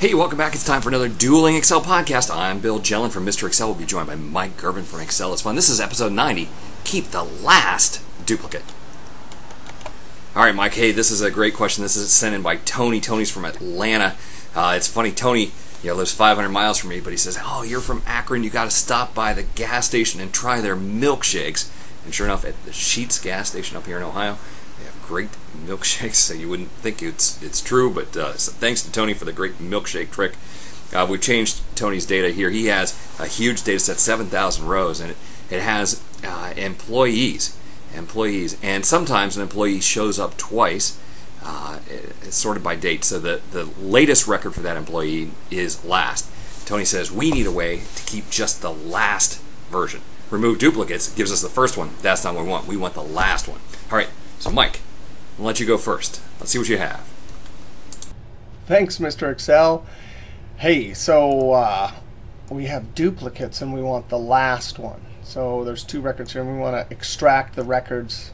Hey, welcome back. It's time for another Dueling Excel podcast. I'm Bill Jelen from Mr. Excel. We'll be joined by Mike Girvin from Excel. It's fun. This is episode 90. Keep the last duplicate. All right, Mike. Hey, this is a great question. This is sent in by Tony. Tony's from Atlanta. It's funny. Tony, lives 500 miles from me, but he says, "Oh, you're from Akron. You got to stop by the gas station and try their milkshakes." And sure enough, at the Sheetz gas station up here in Ohio, they have great milkshakes. So you wouldn't think it's true, but so thanks to Tony for the great milkshake trick. We've changed Tony's data here. He has a huge data set, 7,000 rows, and it has employees, and sometimes an employee shows up twice. It's sorted by date, so the latest record for that employee is last. Tony says we need a way to keep just the last version. Remove duplicates gives us the first one. That's not what we want. We want the last one. All right, so Mike, I'll let you go first. Let's see what you have. Thanks, Mr. Excel. Hey, so we have duplicates and we want the last one. So there's two records here and we want to extract the records.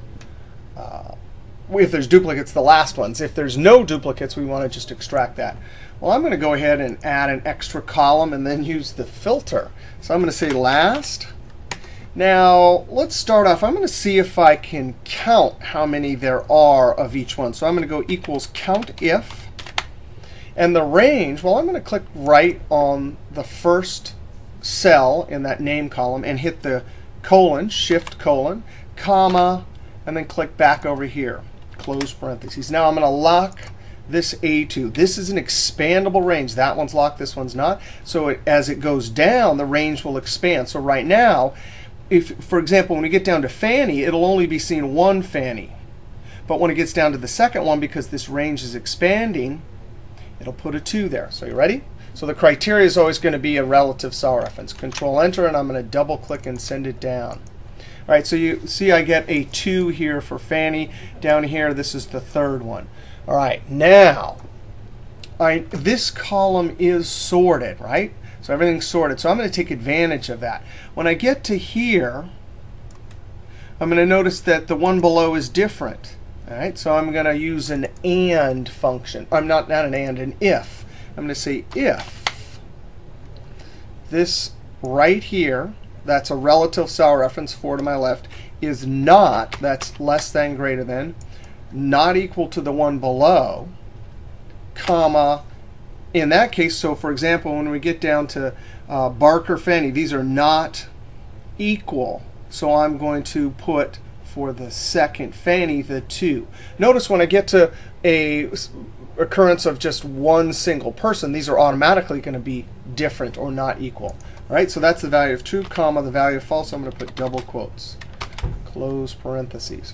If there's duplicates, the last ones. If there's no duplicates, we want to just extract that. Well, I'm going to go ahead and add an extra column and then use the filter. So I'm going to say last. Now, let's start off. I'm going to see if I can count how many there are of each one. So I'm going to go equals COUNTIF. And the range, well, I'm going to click right on the first cell in that name column and hit the colon, shift colon, comma, and then click back over here, close parentheses. Now I'm going to lock this A2. This is an expandable range. That one's locked, this one's not. So as it goes down, the range will expand. So right now, if, for example, when we get down to Fanny, it'll only be seeing one Fanny. But when it gets down to the second one, because this range is expanding, it'll put a 2 there. So you ready? So the criteria is always going to be a relative cell reference. Control Enter, and I'm going to double click and send it down. All right, so you see I get a 2 here for Fanny. Down here, this is the third one. All right, now, this column is sorted, right? So everything's sorted. So I'm going to take advantage of that. When I get to here, I'm going to notice that the one below is different. All right, so I'm going to use an AND function. I'm not an AND, an if. I'm going to say if this right here, that's a relative cell reference, 4 to my left, is not, that's less than, greater than, not equal to the one below, comma, in that case, so for example, when we get down to Barker Fanny, these are not equal. So I'm going to put, for the second Fanny, the 2. Notice when I get to a occurrence of just one single person, these are automatically going to be different or not equal. All right, so that's the value of true, comma, the value of false. I'm going to put double quotes, close parentheses.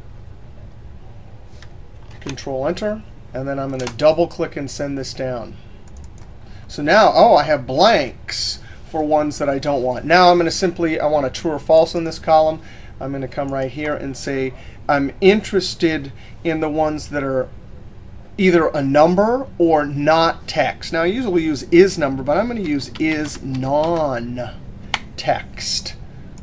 Control Enter, and then I'm going to double click and send this down. So now, I have blanks for ones that I don't want. Now I'm going to simply, I want a true or false in this column. I'm going to come right here and say I'm interested in the ones that are either a number or not text. Now I usually use is number, but I'm going to use is non-text.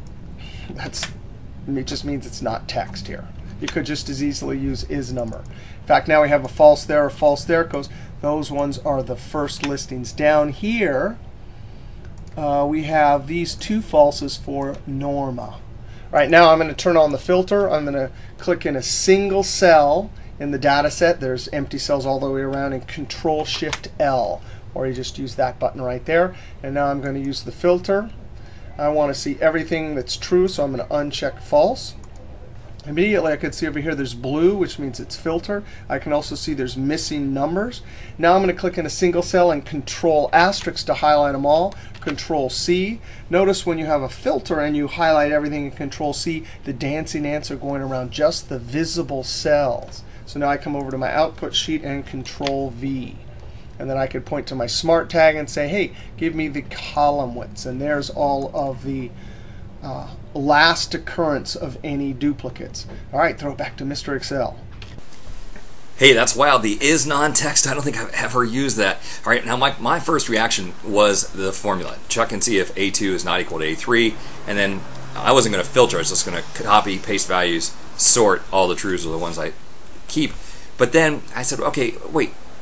It just means it's not text here. You could just as easily use is number. In fact, now we have a false there, a false there, because those ones are the first listings. Down here, we have these 2 falses for Norma. Right now, I'm going to turn on the filter. I'm going to click in a single cell in the data set. There's empty cells all the way around, and Control-Shift-L, or you just use that button right there. And now I'm going to use the filter. I want to see everything that's true, so I'm going to uncheck false. Immediately, I could see over here there's blue, which means it's filter. I can also see there's missing numbers. Now I'm going to click in a single cell and Control asterisk to highlight them all. Control C. Notice when you have a filter and you highlight everything in Control C, the dancing ants are going around just the visible cells. So now I come over to my output sheet and Control V. And then I could point to my Smart tag and say, hey, give me the column widths. And there's all of the last occurrence of any duplicates. All right, throw it back to Mr. Excel. Hey, that's wild. The is non-text, I don't think I've ever used that. All right, now my first reaction was the formula. Check and see if A2 is not equal to A3. And then I wasn't going to filter. I was just going to copy, paste values, sort all the trues are the ones I keep. But then I said, okay, wait,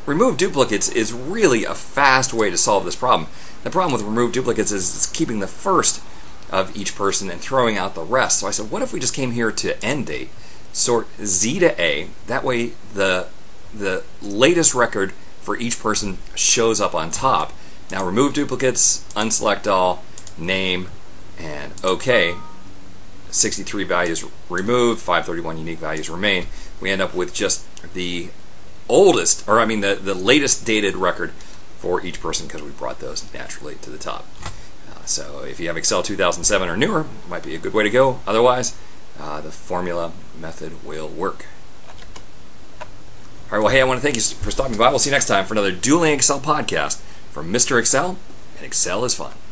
remove duplicates is really a fast way to solve this problem. The problem with remove duplicates is it's keeping the first of each person and throwing out the rest. So I said, what if we just came here to end date, sort Z to A, that way the latest record for each person shows up on top. Now remove duplicates, unselect all, name, and OK. 63 values removed, 531 unique values remain. We end up with just the oldest, or I mean the latest dated record for each person because we brought those naturally to the top. So if you have Excel 2007 or newer, it might be a good way to go. Otherwise, the formula method will work. All right, well, hey, I want to thank you for stopping by. We'll see you next time for another Dueling Excel podcast from Mr. Excel, and Excel is fun.